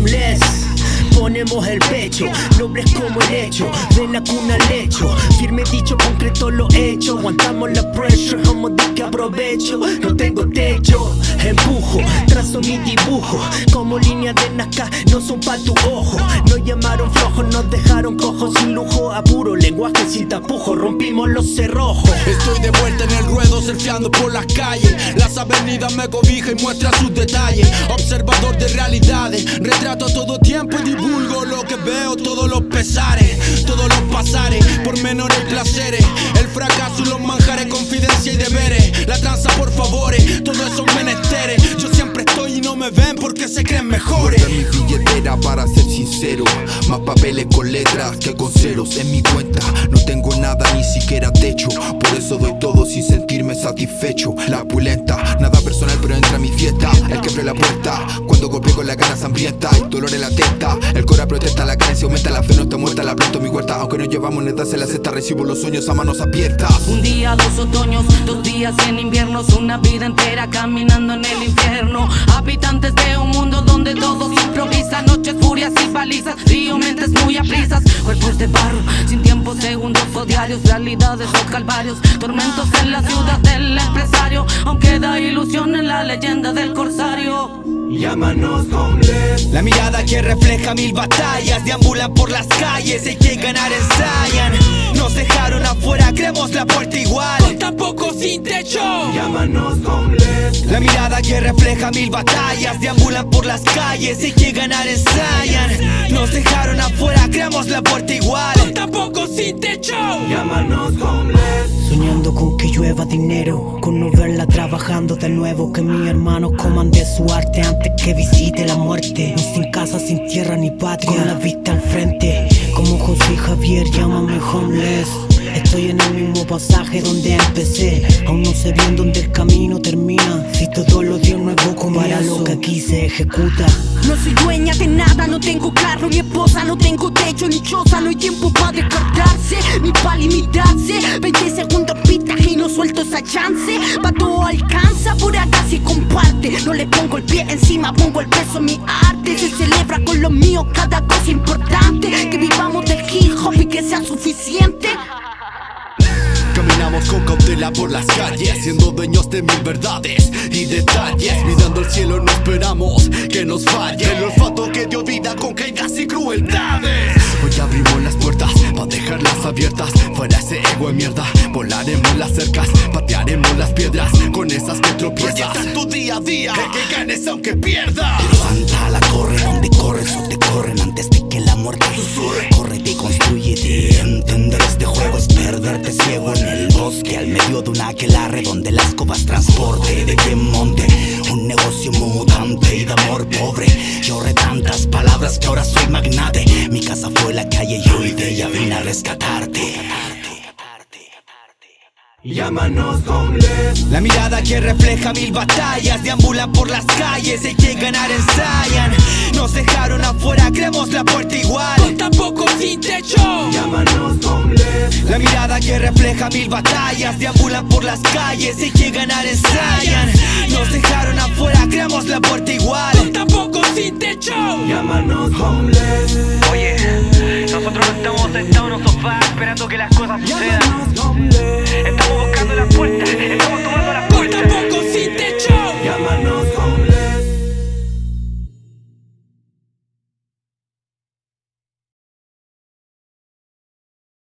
homeless. Ponemos el pecho, nobles como el hecho, de la cuna al lecho. Firme dicho, concreto lo hecho. Aguantamos la pressure, como de que aprovecho. No tengo techo, empujo, trazo mi dibujo. Como línea de Nazca, no son pa' tu ojo. Nos llamaron flojos, nos dejaron cojos sin lujo. A puro lenguaje sin tapujos, rompimos los cerrojos. Estoy de vuelta en el ruedo, surfeando por las calles. Las avenidas me cobijan y muestran sus detalles. Observador de realidades, retrato todo tiempo y divulgo lo que veo, todos los pesares, todos los pasares, por menores placeres. El fracaso y los manjares, confidencia y deberes. La tranza por favores, todos esos menesteres. Yo siempre estoy y no me ven porque se creen mejores. Guarda mi billetera para ser sincero, más papeles con letras que con ceros en mi cuenta. No tengo nada, ni siquiera techo, por eso doy todo sin sentirme satisfecho. La opulenta, nada personal pero entra a mi fiesta. El que abre la puerta, cuando golpeo con las ganas hambrientas. El dolor en la testa, el cora protesta, la carencia aumenta. La fe no está muerta, la planto en mi huerta. Aunque no llevamos netas en la cesta, recibo los sueños a manos abiertas. Un día, 2 otoños, 2 días en inviernos. Una vida entera caminando en el infierno. Habitantes de un mundo donde todo se improvisa. Noches, furias y palizas, río, mentes muy aprisas. Cuerpos de barro, sin tiempo, segundos o diarios. Realidades o calvarios, tormentos en la ciudad del empresario. Aunque da ilusión en la leyenda del corsario. Llámanos homeless. La mirada que refleja 1000 batallas, deambulan por las calles, hay que ganar ensayan. Nos dejaron afuera, creemos la puerta igual, Con tan poco sin techo. Llámanos homeless. La mirada que refleja 1000 batallas, deambulan por las calles, hay que ganar ensayan. Nos dejaron afuera, creemos la puerta igual, Con tan poco sin techo. Llámanos homeless. Soñando con que llueva dinero, con no verla trabajando de nuevo. Que mi hermano coman de su arte antes que visite la muerte. No sin casa, sin tierra ni patria, con la vista al frente. Como José y Javier, llámame homeless. Estoy en el mismo pasaje donde empecé, aún no sé bien dónde el camino termina. Si todo lo dio nuevo como para lo que aquí se ejecuta. No soy dueña de nada, no tengo carro ni esposa, no tengo techo ni choza. No hay tiempo para descartarse, ni para limitarse. 20 segundos pistas y no suelto esa chance. Pa' todo alcanza, por acá si comparte. No le pongo el pie encima, pongo el peso en mi arte. Se celebra con los míos cada cosa importante. Que vivamos del hip hop y que sea suficiente. Caminamos con cautela por las calles, siendo dueños de 1000 verdades y detalles. Mirando al cielo no esperamos que nos falle el olfato que dio vida con caídas y crueldades. Hoy abrimos las puertas para dejarlas abiertas. Fuera ese ego de mierda, volaremos las cercas, patearemos las piedras con esas que tropiezas. Proyecta tu día a día, que ganes aunque pierdas. Levanta la torre donde corres o te corren antes de que la muerte susurre. Córrete y construyete. Entender este juego es perderte ciego en el bosque, al medio de una aquelarre donde las cobas transporte. De que monte un negocio mutante y de amor pobre. Yo ahorré tantas palabras que ahora soy magnate. Mi casa fue la calle y hoy de ella vine a rescatarte. Llámanos homeless. La mirada que refleja 1000 batallas, deambulan por las calles, hay que ganar ensayan. Nos dejaron afuera, creemos la puerta igual, Con tan poco sin techo. Llámanos homeless. La mirada que refleja 1000 batallas, deambulan por las calles, hay que ganar ensayan. Nos dejaron afuera, creemos la puerta igual, Con tan poco sin techo. Llámanos homeless. Oye, nosotros no estamos sentados en un sofá esperando que las cosas sucedan. Llámanos homeless.